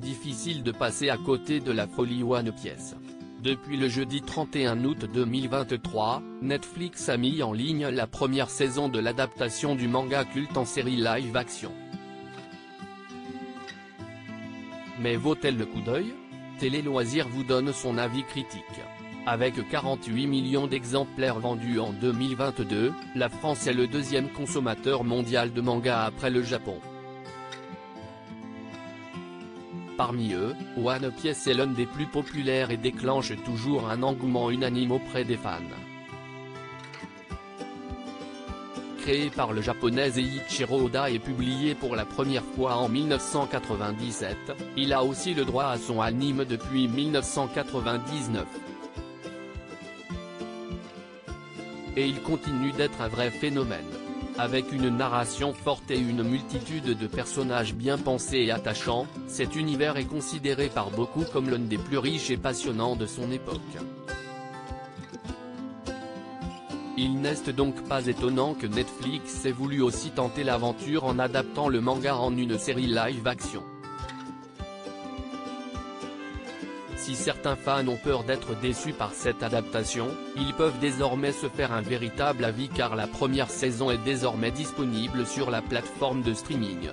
Difficile de passer à côté de la folie One Piece. Depuis le jeudi 31 août 2023, Netflix a mis en ligne la première saison de l'adaptation du manga culte en série live-action. Mais vaut-elle le coup d'œil? Télé Loisirs vous donne son avis critique. Avec 48 millions d'exemplaires vendus en 2022, la France est le deuxième consommateur mondial de manga après le Japon. Parmi eux, One Piece est l'un des plus populaires et déclenche toujours un engouement unanime auprès des fans. Créé par le japonais Eiichiro Oda et publié pour la première fois en 1997, il a aussi le droit à son anime depuis 1999. Et il continue d'être un vrai phénomène. Avec une narration forte et une multitude de personnages bien pensés et attachants, cet univers est considéré par beaucoup comme l'un des plus riches et passionnants de son époque. Il n'est donc pas étonnant que Netflix ait voulu aussi tenter l'aventure en adaptant le manga en une série live-action. Si certains fans ont peur d'être déçus par cette adaptation, ils peuvent désormais se faire un véritable avis car la première saison est désormais disponible sur la plateforme de streaming.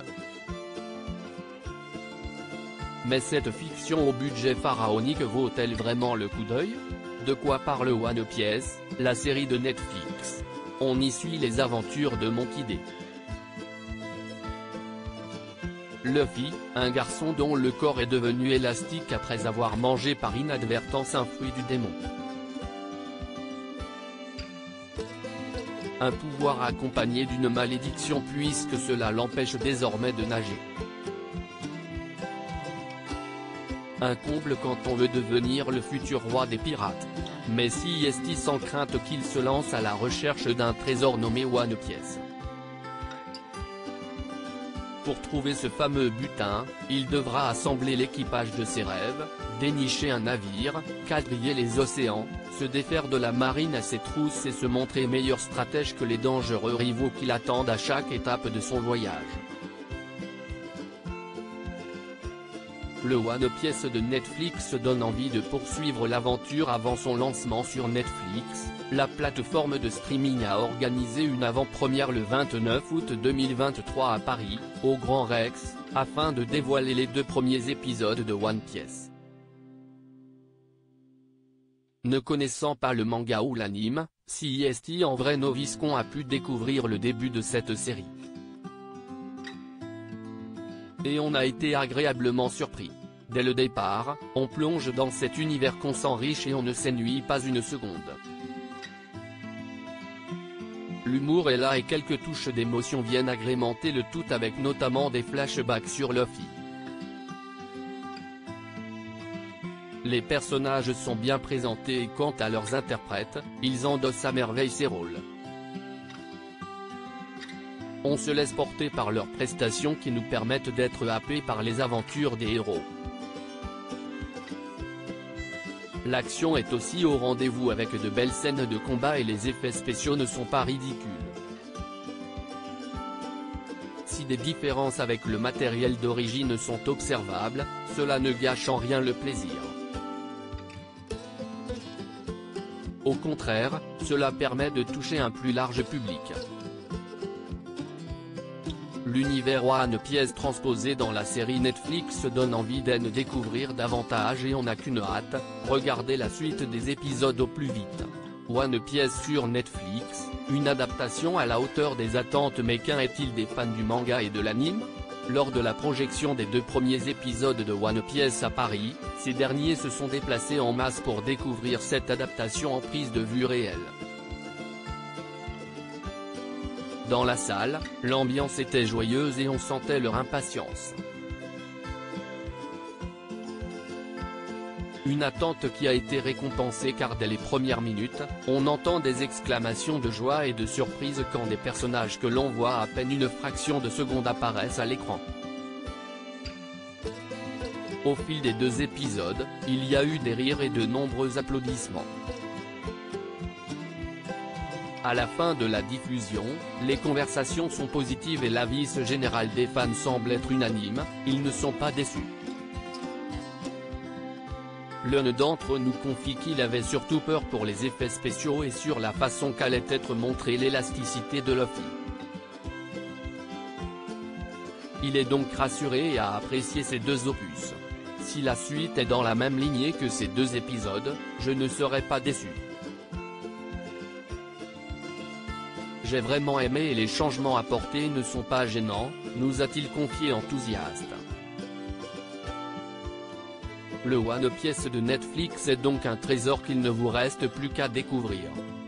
Mais cette fiction au budget pharaonique vaut-elle vraiment le coup d'œil? De quoi parle One Piece, la série de Netflix? On y suit les aventures de Monkey D. Luffy, un garçon dont le corps est devenu élastique après avoir mangé par inadvertance un fruit du démon. Un pouvoir accompagné d'une malédiction puisque cela l'empêche désormais de nager. Un comble quand on veut devenir le futur roi des pirates. Mais si est-il sans crainte qu'il se lance à la recherche d'un trésor nommé One Piece. Pour trouver ce fameux butin, il devra assembler l'équipage de ses rêves, dénicher un navire, quadriller les océans, se défaire de la marine à ses trousses et se montrer meilleur stratège que les dangereux rivaux qui l'attendent à chaque étape de son voyage. Le One Piece de Netflix donne envie de poursuivre l'aventure avant son lancement sur Netflix. La plateforme de streaming a organisé une avant-première le 29 août 2023 à Paris, au Grand Rex, afin de dévoiler les 2 premiers épisodes de One Piece. Ne connaissant pas le manga ou l'anime, si est en vrai novice qu'on a pu découvrir le début de cette série. Et on a été agréablement surpris. Dès le départ, on plonge dans cet univers qu'on s'enriche et on ne s'ennuie pas une seconde. L'humour est là et quelques touches d'émotion viennent agrémenter le tout avec notamment des flashbacks sur Luffy. Les personnages sont bien présentés et quant à leurs interprètes, ils endossent à merveille ces rôles. On se laisse porter par leurs prestations qui nous permettent d'être happés par les aventures des héros. L'action est aussi au rendez-vous avec de belles scènes de combat et les effets spéciaux ne sont pas ridicules. Si des différences avec le matériel d'origine sont observables, cela ne gâche en rien le plaisir. Au contraire, cela permet de toucher un plus large public. L'univers One Piece transposé dans la série Netflix donne envie d'en découvrir davantage et on n'a qu'une hâte, regarder la suite des épisodes au plus vite. One Piece sur Netflix, une adaptation à la hauteur des attentes mais qu'en est-il des fans du manga et de l'anime? Lors de la projection des 2 premiers épisodes de One Piece à Paris, ces derniers se sont déplacés en masse pour découvrir cette adaptation en prise de vue réelle. Dans la salle, l'ambiance était joyeuse et on sentait leur impatience. Une attente qui a été récompensée car dès les premières minutes, on entend des exclamations de joie et de surprise quand des personnages que l'on voit à peine une fraction de seconde apparaissent à l'écran. Au fil des 2 épisodes, il y a eu des rires et de nombreux applaudissements. À la fin de la diffusion, les conversations sont positives et l'avis général des fans semble être unanime, ils ne sont pas déçus. L'un d'entre nous confie qu'il avait surtout peur pour les effets spéciaux et sur la façon qu'allait être montrée l'élasticité de Luffy. Il est donc rassuré et a apprécié ces deux opus. Si la suite est dans la même lignée que ces deux épisodes, je ne serai pas déçu. J'ai vraiment aimé et les changements apportés ne sont pas gênants, nous a-t-il confié enthousiaste. Le One Piece de Netflix est donc un trésor qu'il ne vous reste plus qu'à découvrir.